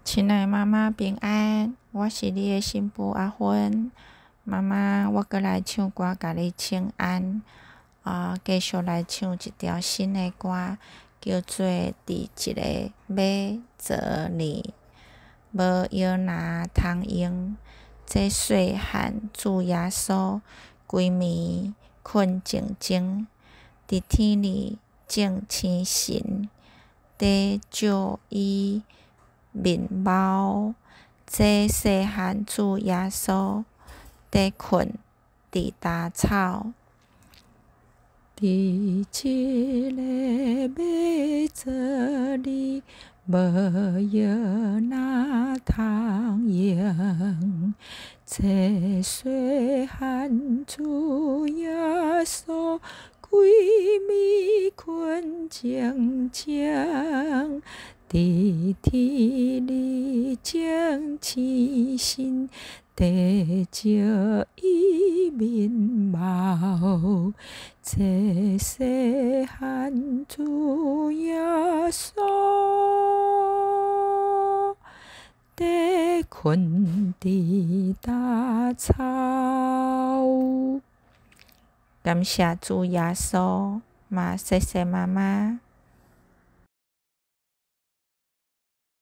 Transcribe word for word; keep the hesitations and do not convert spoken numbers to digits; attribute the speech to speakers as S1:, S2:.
S1: 亲爱的妈妈平安，我是你的新妇阿芬。妈妈，我过来唱歌，甲你请安。啊、呃，继续来唱一条新的歌，叫做《伫一个要做你无药拿通用》。这细汉主耶稣，规暝困静静，伫天里种星星，地照伊面貌。这细汉主耶稣，伫困伫大草。伫一个要做你无药哪通用？这细汉主耶稣，规暝困静静，伫天里种星星，地照伊面貌。这细汉主耶稣，伫困伫大草。感谢主耶稣，嘛谢谢妈妈。